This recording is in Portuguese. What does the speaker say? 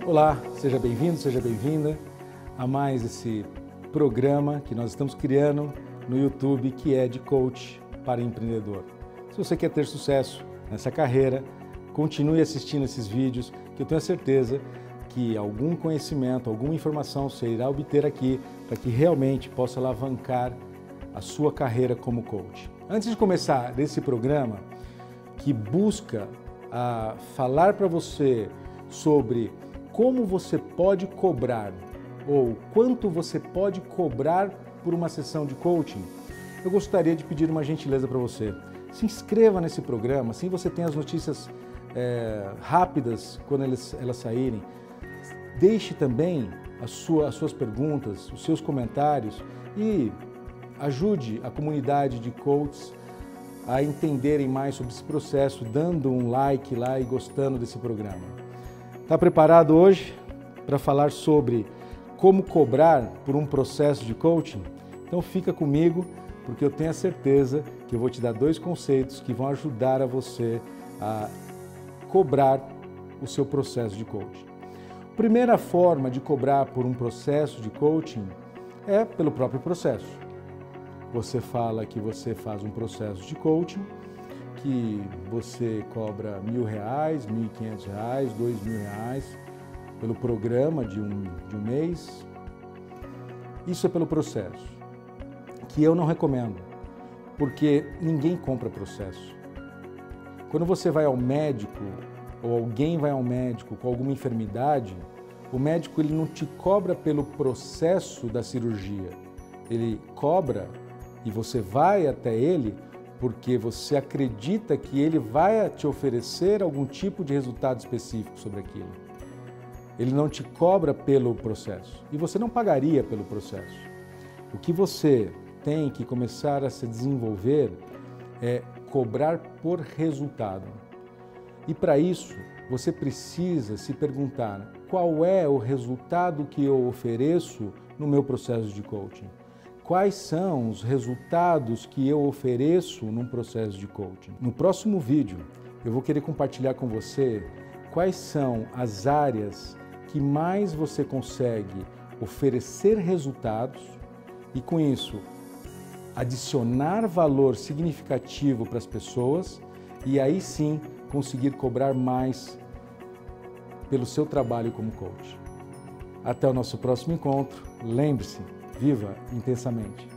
Olá, seja bem-vindo, seja bem-vinda a mais esse programa que nós estamos criando no YouTube, que é de coach para empreendedor. Se você quer ter sucesso nessa carreira, continue assistindo esses vídeos, que eu tenho a certeza que algum conhecimento, alguma informação você irá obter aqui para que realmente possa alavancar a sua carreira como coach. Antes de começar esse programa, que busca falar para você sobre como você pode cobrar ou quanto você pode cobrar por uma sessão de coaching, eu gostaria de pedir uma gentileza para você. Se inscreva nesse programa, assim você tem as notícias rápidas quando elas saírem. Deixe também as suas perguntas, os seus comentários e ajude a comunidade de coaches a entenderem mais sobre esse processo, dando um like lá e gostando desse programa. Está preparado hoje para falar sobre como cobrar por um processo de coaching? Então fica comigo, porque eu tenho a certeza que eu vou te dar 2 conceitos que vão ajudar a você a cobrar o seu processo de coaching. A primeira forma de cobrar por um processo de coaching é pelo próprio processo. Você fala que você faz um processo de coaching, que você cobra R$1.000, R$1.500, R$2.000 pelo programa de um mês. Isso é pelo processo, que eu não recomendo, porque ninguém compra processo. Quando você vai ao médico, ou alguém vai ao médico com alguma enfermidade, o médico ele não te cobra pelo processo da cirurgia, ele cobra e você vai até ele porque você acredita que ele vai te oferecer algum tipo de resultado específico sobre aquilo. Ele não te cobra pelo processo e você não pagaria pelo processo. O que você tem que começar a se desenvolver é cobrar por resultado. E para isso, você precisa se perguntar qual é o resultado que eu ofereço no meu processo de coaching. Quais são os resultados que eu ofereço num processo de coaching? No próximo vídeo, eu vou querer compartilhar com você quais são as áreas que mais você consegue oferecer resultados e, com isso, adicionar valor significativo para as pessoas e aí sim conseguir cobrar mais pelo seu trabalho como coach. Até o nosso próximo encontro. Lembre-se, viva intensamente!